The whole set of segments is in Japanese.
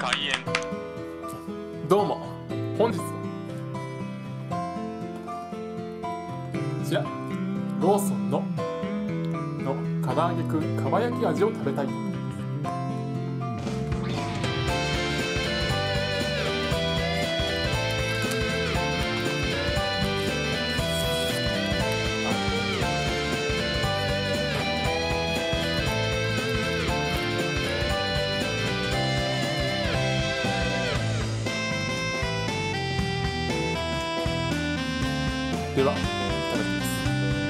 開演。 どうも、本日はこちらローソンの唐揚げくんかば焼き味を食べたいと思います。では、いただきます。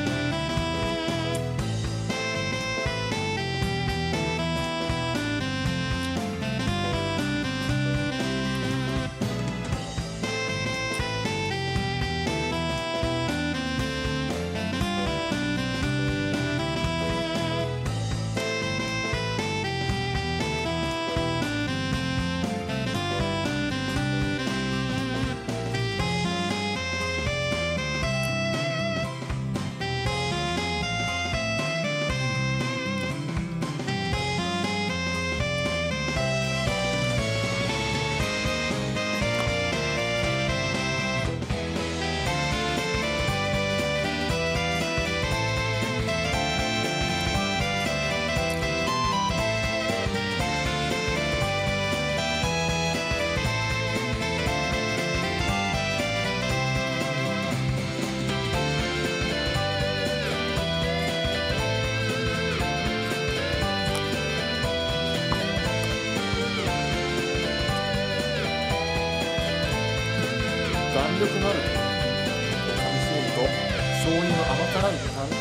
弾力のある噛み締めると醤油の甘辛い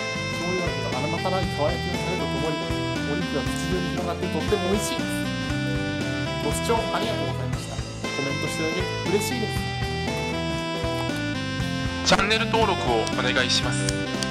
かば焼きのタレとともにお肉が口中に広がってとっても美味しいです。ご視聴ありがとうございました。コメントしていただけると嬉しいです。 チャンネル登録をお願いします。